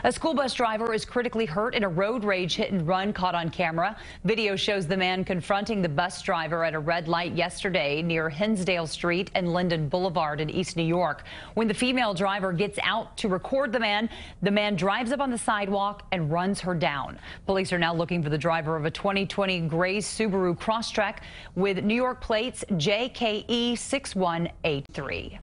A school bus driver is critically hurt in a road rage hit and run caught on camera. Video shows the man confronting the bus driver at a red light yesterday near Hinsdale Street and Linden Boulevard in East New York. When the female driver gets out to record the man drives up on the sidewalk and runs her down. Police are now looking for the driver of a 2020 gray Subaru Crosstrek with New York plates JKE 6183.